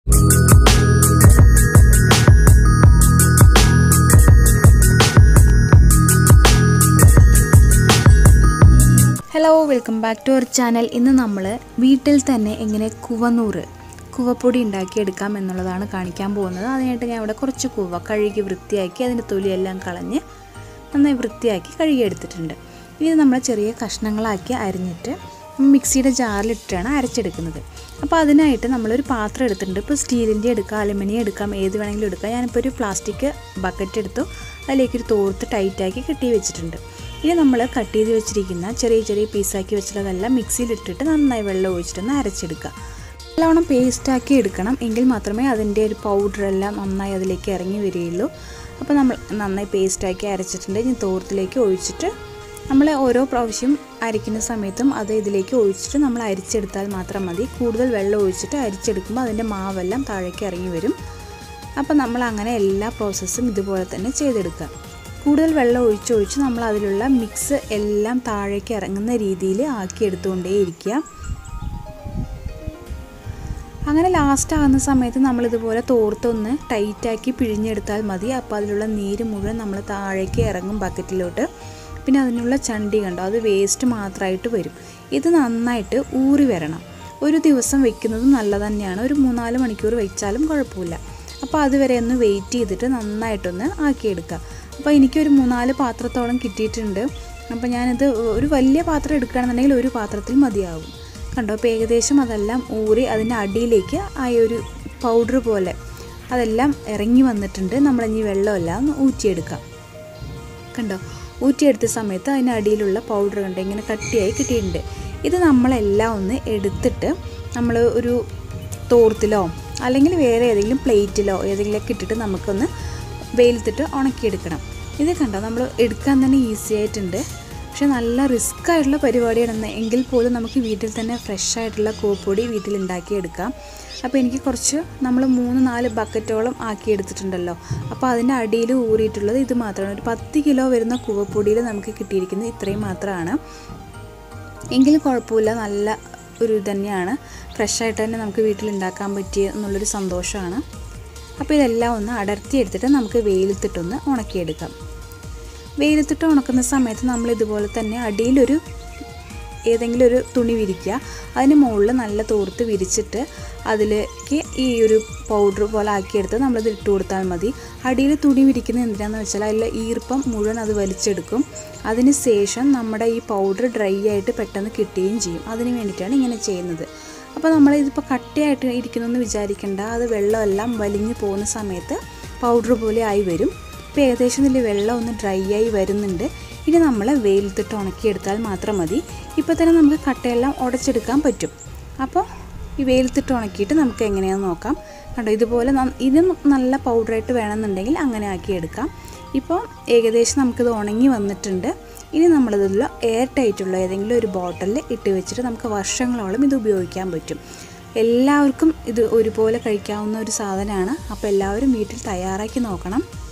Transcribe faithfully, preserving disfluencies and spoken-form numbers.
Hello, welcome back to our channel. ഇന്ന് നമ്മൾ വീട്ടിൽ തന്നെ എങ്ങനെ കുവനൂറ് കുവപ്പൊടി ഉണ്ടാക്കിയെടുക്കാം എന്നുള്ളതാണ് കാണിക്കാൻ പോകുന്നത്. അതിനായിട്ട് ഞാൻ ഇവിടെ കുറച്ച് കുവ കഴുകി വൃത്തിയാക്കി അതിൻ്റെ തൊലിയെല്ലാം കളഞ്ഞ് നന്നായി വൃത്തിയാക്കി കഴുകിയെടുത്തിട്ടുണ്ട്. ഇത് നമ്മൾ ചെറിയ കഷ്ണങ്ങളാക്കി അരിഞ്ഞിട്ട് മിക്സിയുടെ ജാറിലിട്ടാണ് അരച്ചെടുക്കുന്നത്. അപ്പോൾ അതിനായിട്ട് നമ്മളൊരു പാത്രം എടുത്തിട്ടുണ്ട്. ഇപ്പോൾ സ്റ്റീലിൻ്റെ എടുക്കാം, അലുമിനിയം എടുക്കാം, ഏത് വേണമെങ്കിലും എടുക്കാം. ഞാനിപ്പോൾ ഒരു പ്ലാസ്റ്റിക് ബക്കറ്റ് എടുത്തു, അതിലേക്കൊരു തോർത്ത് ടൈറ്റാക്കി കെട്ടി വെച്ചിട്ടുണ്ട്. ഇനി നമ്മൾ കട്ട് ചെയ്ത് വെച്ചിരിക്കുന്ന ചെറിയ ചെറിയ പീസാക്കി വെച്ചിട്ടതെല്ലാം മിക്സിയിലിട്ടിട്ട് നന്നായി വെള്ളം ഒഴിച്ചിട്ടൊന്ന് അരച്ചെടുക്കുക. നല്ലവണ്ണം പേസ്റ്റാക്കി എടുക്കണം, എങ്കിൽ മാത്രമേ അതിൻ്റെ ഒരു പൗഡറെല്ലാം നന്നായി അതിലേക്ക് ഇറങ്ങി വരികയുള്ളൂ. അപ്പോൾ നമ്മൾ നന്നായി പേസ്റ്റാക്കി അരച്ചിട്ടുണ്ട്. ഇനി തോർത്തിലേക്ക് ഒഴിച്ചിട്ട് നമ്മൾ ഓരോ പ്രാവശ്യം അരയ്ക്കുന്ന സമയത്തും അത് ഇതിലേക്ക് ഒഴിച്ചിട്ട് നമ്മൾ അരിച്ചെടുത്താൽ മാത്രം മതി. കൂടുതൽ വെള്ളം ഒഴിച്ചിട്ട് അരിച്ചെടുക്കുമ്പോൾ അതിൻ്റെ മാവെല്ലാം താഴേക്ക് ഇറങ്ങി വരും. അപ്പോൾ നമ്മൾ അങ്ങനെ എല്ലാ പ്രോസസ്സും ഇതുപോലെ തന്നെ ചെയ്തെടുക്കുക. കൂടുതൽ വെള്ളം ഒഴിച്ചൊഴിച്ച് നമ്മൾ അതിലുള്ള മിക്സ് എല്ലാം താഴേക്ക് ഇറങ്ങുന്ന രീതിയിൽ ആക്കിയെടുത്തുകൊണ്ടേയിരിക്കുക. അങ്ങനെ ലാസ്റ്റ് ആകുന്ന സമയത്ത് നമ്മളിതുപോലെ തോർത്തൊന്ന് ടൈറ്റാക്കി പിഴിഞ്ഞെടുത്താൽ മതി. അപ്പോൾ അതിലുള്ള നീര് മുഴുവൻ നമ്മൾ താഴേക്ക് ഇറങ്ങും ബക്കറ്റിലോട്ട്. പിന്നെ അതിനുള്ള ചണ്ടി കണ്ടോ, അത് വേസ്റ്റ് മാത്രമായിട്ട് വരും. ഇത് നന്നായിട്ട് ഊറി വരണം. ഒരു ദിവസം വെക്കുന്നത് നല്ലത് തന്നെയാണ്, ഒരു മൂന്നാല് മണിക്കൂർ വെച്ചാലും കുഴപ്പമില്ല. അപ്പോൾ അതുവരെ ഒന്ന് വെയിറ്റ് ചെയ്തിട്ട് നന്നായിട്ടൊന്ന് ആക്കിയെടുക്കുക. അപ്പോൾ എനിക്കൊരു മൂന്നാല് പാത്രത്തോളം കിട്ടിയിട്ടുണ്ട്. അപ്പോൾ ഞാനിത് ഒരു വലിയ പാത്രം എടുക്കുകയാണെന്നുണ്ടെങ്കിൽ ഒരു പാത്രത്തിൽ മതിയാവും. കണ്ടോ, അപ്പോൾ ഏകദേശം അതെല്ലാം ഊറി അതിൻ്റെ അടിയിലേക്ക് ആ ഒരു പൗഡർ പോലെ അതെല്ലാം ഇറങ്ങി വന്നിട്ടുണ്ട്. നമ്മളിനി വെള്ളമെല്ലാം ഒന്ന് ഊറ്റിയെടുക്കാം. കണ്ടോ, ഊറ്റിയെടുത്ത സമയത്ത് അതിൻ്റെ അടിയിലുള്ള പൗഡർ കണ്ടോ ഇങ്ങനെ കട്ടിയായി കിട്ടിയിട്ടുണ്ട്. ഇത് നമ്മളെല്ലാം ഒന്ന് എടുത്തിട്ട് നമ്മൾ ഒരു തോർത്തിലോ അല്ലെങ്കിൽ വേറെ ഏതെങ്കിലും പ്ലേറ്റിലോ ഏതെങ്കിലുമൊക്കെ ഇട്ടിട്ട് നമുക്കൊന്ന് വെയിലത്തിട്ട് ഉണക്കിയെടുക്കണം. ഇത് കണ്ടോ, നമ്മൾ എടുക്കാൻ തന്നെ ഈസി ആയിട്ടുണ്ട്. പക്ഷെ നല്ല റിസ്ക് ആയിട്ടുള്ള പരിപാടിയാണെന്ന് എങ്കിൽ പോലും നമുക്ക് വീട്ടിൽ തന്നെ ഫ്രഷ് ആയിട്ടുള്ള കുവപ്പൊടി വീട്ടിൽ ഉണ്ടാക്കിയെടുക്കാം. അപ്പോൾ എനിക്ക് കുറച്ച് നമ്മൾ മൂന്ന് നാല് ബക്കറ്റോളം ആക്കിയെടുത്തിട്ടുണ്ടല്ലോ. അപ്പോൾ അതിൻ്റെ അടിയിൽ ഊറിയിട്ടുള്ളത് ഇത് മാത്രമാണ്. ഒരു പത്ത് കിലോ വരുന്ന കുവപ്പൊടിയിൽ നമുക്ക് കിട്ടിയിരിക്കുന്നത് ഇത്രയും മാത്രമാണ്. എങ്കിലും കുഴപ്പമില്ല, നല്ല ഒരു ഇത് തന്നെയാണ്. ഫ്രഷായിട്ട് തന്നെ നമുക്ക് വീട്ടിൽ ഉണ്ടാക്കാൻ പറ്റിയ എന്നുള്ളൊരു സന്തോഷമാണ്. അപ്പോൾ ഇതെല്ലാം ഒന്ന് അടർത്തി എടുത്തിട്ട് നമുക്ക് വെയിലത്തിട്ടൊന്ന് ഉണക്കിയെടുക്കാം. വെയിലത്തിട്ട് ഉണക്കുന്ന സമയത്ത് നമ്മൾ ഇതുപോലെ തന്നെ അടിയിലൊരു ഏതെങ്കിലും ഒരു തുണി വിരിക്കുക. അതിന് മുകളിൽ നല്ല തോർത്ത് വിരിച്ചിട്ട് അതിലേക്ക് ഈ ഒരു പൗഡർ പോലെ ആക്കിയെടുത്ത് നമ്മളിത് ഇട്ട് കൊടുത്താൽ മതി. അടിയിൽ തുണി വിരിക്കുന്നത് എന്തിനാണെന്ന് വെച്ചാൽ അതിൽ ഈർപ്പം മുഴുവൻ അത് വലിച്ചെടുക്കും. അതിന് ശേഷം നമ്മുടെ ഈ പൗഡർ ഡ്രൈ ആയിട്ട് പെട്ടെന്ന് കിട്ടുകയും ചെയ്യും. അതിന് വേണ്ടിയിട്ടാണ് ഇങ്ങനെ ചെയ്യുന്നത്. അപ്പോൾ നമ്മൾ ഇതിപ്പോൾ കട്ടയായിട്ട് ഇരിക്കുന്നതെന്ന് വിചാരിക്കേണ്ട, അത് വെള്ളമെല്ലാം വലിഞ്ഞു പോകുന്ന സമയത്ത് പൗഡർ പോലെ ആയി വരും. ഇപ്പോൾ ഏകദേശം ഇതിൽ വെള്ളം ഒന്ന് ഡ്രൈ ആയി വരുന്നുണ്ട്. ഇനി നമ്മൾ വെയിലത്തിട്ട് ഉണക്കിയെടുത്താൽ മാത്രം മതി. ഇപ്പോൾ തന്നെ നമുക്ക് കട്ടയെല്ലാം ഉടച്ചെടുക്കാൻ പറ്റും. അപ്പോൾ ഈ വെയിലത്തിട്ട് ഉണക്കിയിട്ട് നമുക്ക് എങ്ങനെയാണെന്ന് നോക്കാം. കണ്ടോ, ഇതുപോലെ ഇത് നല്ല പൗഡറായിട്ട് വേണമെന്നുണ്ടെങ്കിൽ അങ്ങനെ ആക്കിയെടുക്കാം. ഇപ്പോൾ ഏകദേശം നമുക്കിത് ഉണങ്ങി വന്നിട്ടുണ്ട്. ഇനി നമ്മളിതിൽ എയർ ടൈറ്റുള്ള ഏതെങ്കിലും ഒരു ബോട്ടിലിൽ ഇട്ട് വെച്ചിട്ട് നമുക്ക് വർഷങ്ങളോളം ഇത് ഉപയോഗിക്കാൻ പറ്റും. എല്ലാവർക്കും ഇത് ഒരുപോലെ കഴിക്കാവുന്ന ഒരു സാധനമാണ്. അപ്പോൾ എല്ലാവരും വീട്ടിൽ തയ്യാറാക്കി നോക്കണം.